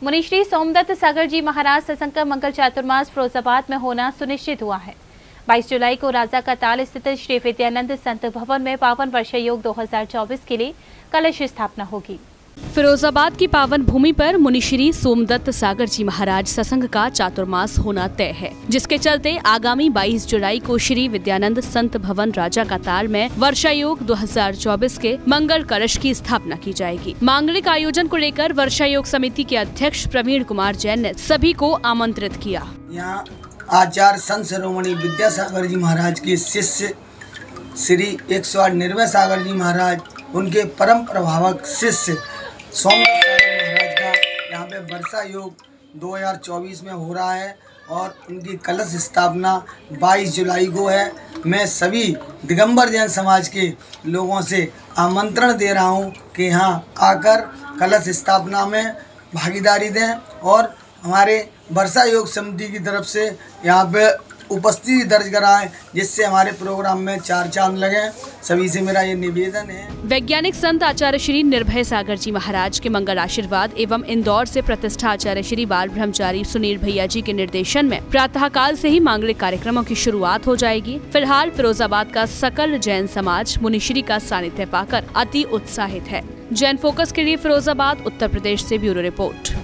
मुनिश्री सोमदत्त सागर जी महाराज सत्संग का मंगल चातुर्मास फिरोजाबाद में होना सुनिश्चित हुआ है। 22 जुलाई को राजा का ताल स्थित श्री विद्यानंद संत भवन में पावन वर्षा योग 2024 के लिए कलश स्थापना होगी। फिरोजाबाद की पावन भूमि पर मुनिश्री सोमदत्त सागर जी महाराज सत्संग का चातुर्मास होना तय है, जिसके चलते आगामी 22 जुलाई को श्री विद्यानंद संत भवन राजा का ताल में वर्षा योग 2024 के मंगल कलश की स्थापना की जाएगी। मांगलिक आयोजन को लेकर वर्षा योग समिति के अध्यक्ष प्रवीण कुमार जैन ने सभी को आमंत्रित किया। यहाँ आचार्य संत शिरोमणि विद्यासागर जी महाराज के शिष्य श्री 108 निर्भय सागर जी महाराज, उनके परम प्रभावक शिष्य सोमदत्त सागर महाराज का यहाँ पे वर्षा योग 2024 में हो रहा है और उनकी कलश स्थापना 22 जुलाई को है। मैं सभी दिगंबर जैन समाज के लोगों से आमंत्रण दे रहा हूँ कि यहाँ आकर कलश स्थापना में भागीदारी दें और हमारे वर्षा योग समिति की तरफ से यहाँ पे उपस्थिति दर्ज कराएं, जिससे हमारे प्रोग्राम में 4 चांद लगे। सभी से मेरा ये निवेदन है। वैज्ञानिक संत आचार्य श्री निर्भय सागर जी महाराज के मंगल आशीर्वाद एवं इंदौर से प्रतिष्ठा आचार्य श्री बाल ब्रह्मचारी सुनील भैया जी के निर्देशन में प्रातः काल से ही मांगलिक कार्यक्रमों की शुरुआत हो जाएगी। फिलहाल फिरोजाबाद का सकल जैन समाज मुनिश्री का सानिध्य पाकर अति उत्साहित है। जैन फोकस के लिए फिरोजाबाद उत्तर प्रदेश से ब्यूरो रिपोर्ट।